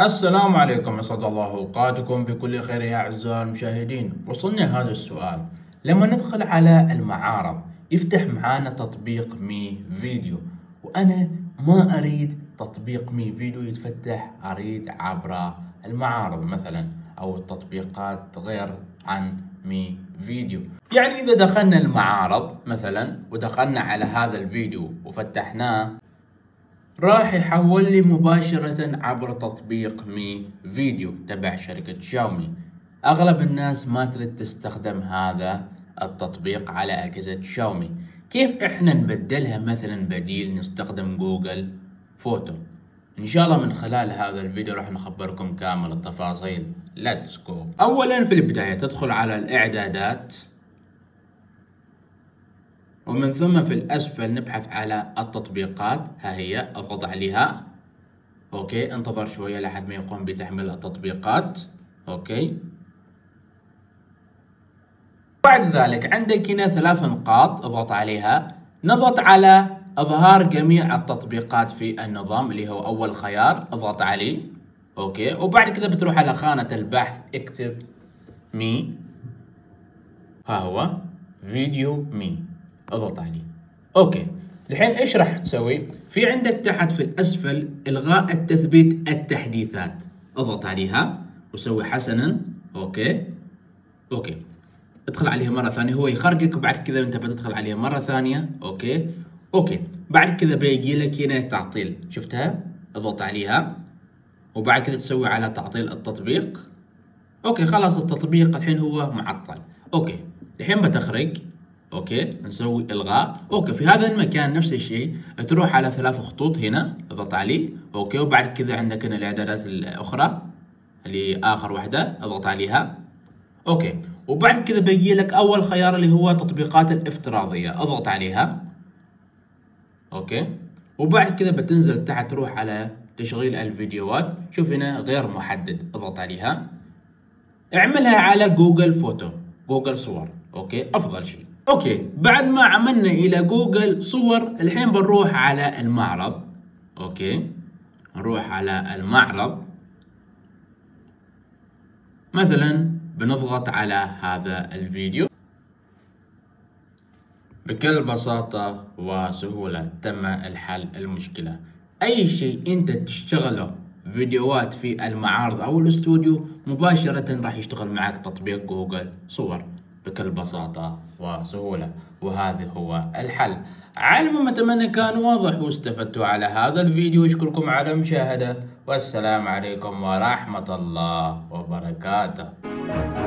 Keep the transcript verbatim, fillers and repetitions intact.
السلام عليكم، أسعد الله أوقاتكم بكل خير يا أعزائي المشاهدين. وصلنا هذا السؤال: لما ندخل على المعارض يفتح معانا تطبيق مي فيديو، وأنا ما أريد تطبيق مي فيديو يتفتح، أريد عبر المعارض مثلا أو التطبيقات غير عن مي فيديو. يعني إذا دخلنا المعارض مثلا ودخلنا على هذا الفيديو وفتحناه، راح يحول لي مباشرة عبر تطبيق مي فيديو تبع شركة شاومي. أغلب الناس ما تريد تستخدم هذا التطبيق على أجهزة شاومي. كيف إحنا نبدلها؟ مثلا بديل نستخدم جوجل فوتو. إن شاء الله من خلال هذا الفيديو راح نخبركم كامل التفاصيل. ليتس جو. أولا في البداية تدخل على الإعدادات، ومن ثم في الأسفل نبحث على التطبيقات. ها هي، اضغط عليها. أوكي، انتظر شوية لحد ما يقوم بتحميل التطبيقات. أوكي، بعد ذلك عندك هنا ثلاث نقاط اضغط عليها. نضغط على إظهار جميع التطبيقات في النظام اللي هو أول خيار، اضغط عليه. أوكي، وبعد كذا بتروح على خانة البحث، اكتب مي. ها هو فيديو مي، اضغط عليه. اوكي، الحين ايش راح تسوي؟ في عندك تحت في الاسفل الغاء التثبيت التحديثات، اضغط عليها وسوي حسنا. اوكي اوكي ادخل عليها مره ثانيه، هو يخرجك وبعد كذا انت بتدخل عليها مره ثانيه. اوكي اوكي بعد كذا بيجي لك هنا تعطيل، شفتها؟ اضغط عليها وبعد كذا تسوي على تعطيل التطبيق. اوكي خلاص التطبيق الحين هو معطل. اوكي الحين بتخرج. اوكي نسوي الغاء. اوكي في هذا المكان نفس الشيء، تروح على ثلاث خطوط هنا اضغط عليه. اوكي وبعد كذا عندك هنا الاعدادات الاخرى اللي اخر واحده، اضغط عليها. اوكي وبعد كذا بيجي لك اول خيار اللي هو تطبيقات الافتراضيه، اضغط عليها. اوكي وبعد كذا بتنزل تحت تروح على تشغيل الفيديوهات، شوف هنا غير محدد، اضغط عليها. اعملها على جوجل فوتو، جوجل صور. اوكي افضل شيء. اوكي بعد ما عملنا الى جوجل صور، الحين بنروح على المعرض. اوكي نروح على المعرض، مثلا بنضغط على هذا الفيديو. بكل بساطة وسهولة تم الحل المشكلة. اي شيء انت تشتغله فيديوهات في المعارض او الاستوديو، مباشرة راح يشتغل معك تطبيق جوجل صور بكل بساطة وسهولة، وهذا هو الحل. على العموم اتمنى كان واضح واستفدتوا على هذا الفيديو. اشكركم على المشاهدة، والسلام عليكم ورحمة الله وبركاته.